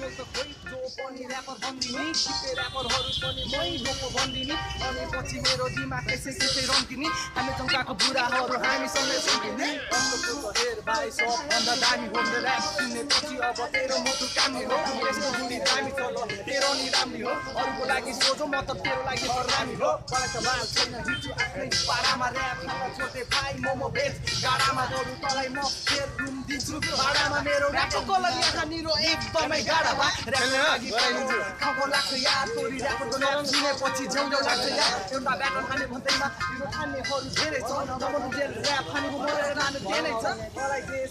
sole त खोइ जो पनि ऱ्यापर बन्दिनी सिपे ऱ्यापरहरू पनि मै गएको बन्दिनी अनि पछि मेरो दिमाग यसै रम्किनी हामी चौकाको बुढाहरू हामीसँगै सुन्किनी अन्त हेर भाइ सबभन्दा दामी होम ऱ्याप सुनेपछि अब तेरो मुटु कामी हो यस्तो बुढी दामी चलो तेरो नि राम्री हो अरूको लागि सोचो म त तेरो लागि हरामी हो मलाई त बाल छैन हिजो आफ्नै पारामा ऱ्याप खाँदा छोटे भाइ मोमो भेज गाडामा बरु तँलाई म फेर रुम दिन्छु भाडामा मेरो ऱ्यापको कलर यहाँनिर एकदमै गाडा भा ऱ्यापको लागि खाँको लाग्छ यार तोरी ऱ्यापरको नाम सुनेपछि झ्याउझ्याउ लाग्छ यार एउटा ब्याटर खाने भन्दैमा तिम्रो खानेहरू धेरै छ जबरु जेल ऱ्याप खानेको मरेर लानु धेरै छ मलाई देश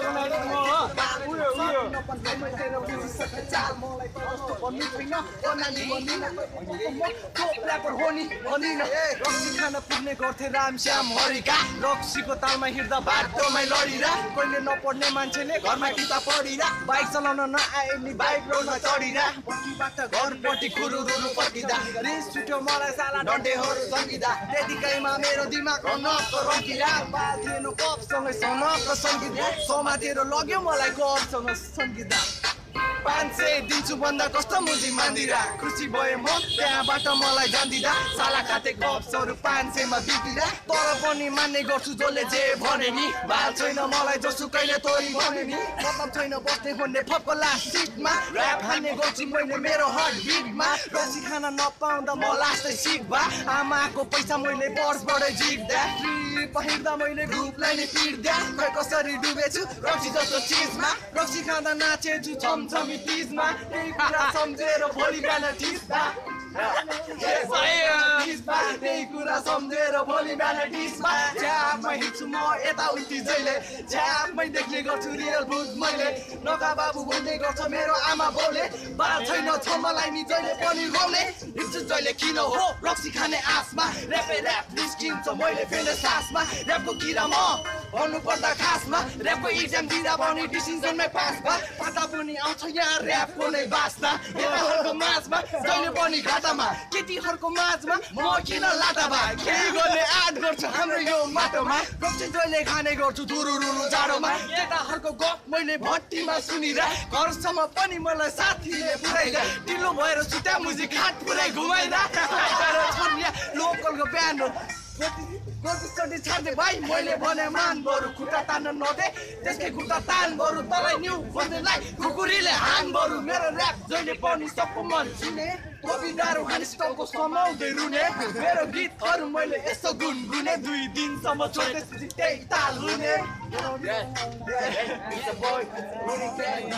चाल मलाई त जस्तो भन्नु छैन बनानी भन्नु म टोप ऱ्यापर हो नि भनिन रक्सी खान पुग्ने गर्थे रामश्याम हरिका रक्सीको तालमा हिँड्दा बाटोमै लडिरा कहिले नपढ्ने मान्छेले घरमा किताब पढिरा बाइक चलाउन नआए नि बाइक रोडमा चढिरा पट्टिबाट घरपट्टि खुरुरुरु पटिँदा रिस छुट्यो मलाई साला डन्डेहरू सङ्गिँदा त्यतिकैमा मेरो दिमाग नक्क रङ्गिरा बाल्थेन कपसँगै सनक्क सङ्गिँदा समातेर लग्यो मलाई कपसँग सङ्गिँदा 500 दिन्छु भन्दा कस्तो मुजी मान्दिरा खुसी भए म त्यहाँबाट मलाई जान्दिँदा साला खाते कप्सहरू 500 मा बितिरा तर पनि मान्ने गर्छु जसले जे भने नि बाल छैन मलाई जसुकैले तोरी भने नि मतलब छैन बस्ने भन्ने फक्क लास्ट सिटमा ऱ्याप हान्ने गर्छु मैले मेरो हार्ट बिटमा रक्सी खान नपाउँदा म लास्टै सिक भा आमाको पैसा मैले पर्सबाटै जिक्दा पहिर्दा मैले ग्रुपलाई नै पिट्दा खै कसरी डुबेछु रक्सी जस्तो चिजमा रक्सी खाँदा नाचेछु छमछमी तिजमा त्यही कुरा सम्झेर भोलि बिहान ठिस्दा त्यही कुरा सम्झेर भोलि बिहान ठिस्मा झ्यापमै हिँड्छु म यताउति जहिले झ्यापमै देख्ने गर्छु रियल भूत मैले नका बाबु भन्ने गर्छ मेरो आमा बाउले बाल छैन छ मलाई नि जहिले पनि रोले हिँड्छु जहिले किन हो रक्सी खाने आसमा ऱ्यापे ऱ्याप निस्किन्छ मैले फेर्ने सासमा ऱ्यापको किरा म भन्नु पर्दा खासमा ऱ्यापको इक्जाम दिँदा पनि डिसिजनमै पास भा पता पनि आउँछ यहाँ ऱ्यापको नै बास्ता केटाहरूको माझमा जहिले पनि घाटामा केटीहरूको माझमा म किन लाटा भा केही गर्ने आँट गर्छु हाम्रो यो माटोमा रक्सी जहिले खाने गर्छु धुरुरुरु जाडोमा केटाहरूको गफ मैले भट्टीमा सुनिरा घरसम्म पनि मलाई साथीले पुऱ्याइरा ढिलो भएर सुत्या मुजी खाट पुरै घुमाइरा लोकलको बिहान गोटी छाड्दै भाइ मैले भने मान बरु खुट्टा तान्न नदे त्यसकै खुट्टा तान बरु तँलाई न्यु खोज्नेलाई खुकुरीले हान बरु मेरो ऱ्याप जहिले पनि सबको मन सुने कविताहरू हानिस्टलको समाउँदै रुने मेरो गीतहरू मैले यसो गुनगुने 2 दिनसम्म छोडेपछि त्यही ताल हुने